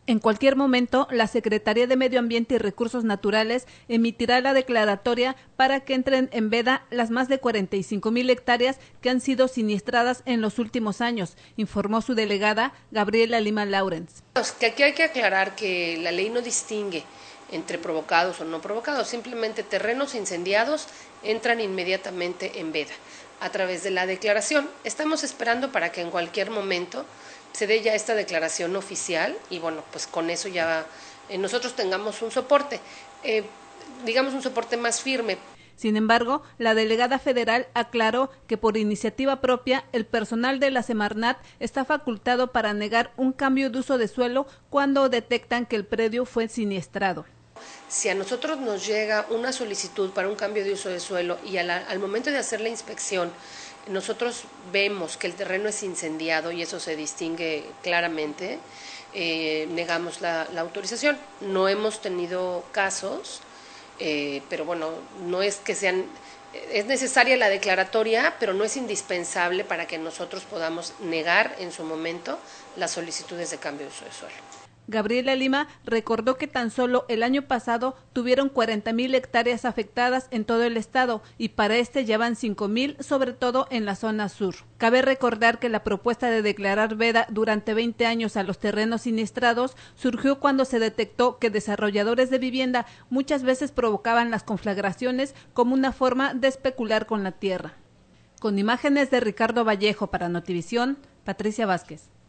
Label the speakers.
Speaker 1: En cualquier momento, la Secretaría de Medio Ambiente y Recursos Naturales emitirá la declaratoria para que entren en veda las más de 45,000 hectáreas que han sido siniestradas en los últimos años, informó su delegada Gabriela Lima Lawrence.
Speaker 2: Que aquí hay que aclarar que la ley no distingue entre provocados o no provocados, simplemente terrenos incendiados entran inmediatamente en veda a través de la declaración. Estamos esperando para que en cualquier momento se dé ya esta declaración oficial y bueno, pues con eso ya nosotros tengamos un soporte, digamos un soporte más firme.
Speaker 1: Sin embargo, la delegada federal aclaró que por iniciativa propia el personal de la Semarnat está facultado para negar un cambio de uso de suelo cuando detectan que el predio fue siniestrado.
Speaker 2: Si a nosotros nos llega una solicitud para un cambio de uso de suelo y al momento de hacer la inspección nosotros vemos que el terreno es incendiado y eso se distingue claramente, negamos la autorización. No hemos tenido casos, pero bueno, no es que sean, es necesaria la declaratoria, pero no es indispensable para que nosotros podamos negar en su momento las solicitudes de cambio de uso de suelo.
Speaker 1: Gabriela Lima recordó que tan solo el año pasado tuvieron 40,000 hectáreas afectadas en todo el estado y para este ya van 5,000, sobre todo en la zona sur. Cabe recordar que la propuesta de declarar veda durante 20 años a los terrenos siniestrados surgió cuando se detectó que desarrolladores de vivienda muchas veces provocaban las conflagraciones como una forma de especular con la tierra. Con imágenes de Ricardo Vallejo para Notivisión, Patricia Vázquez.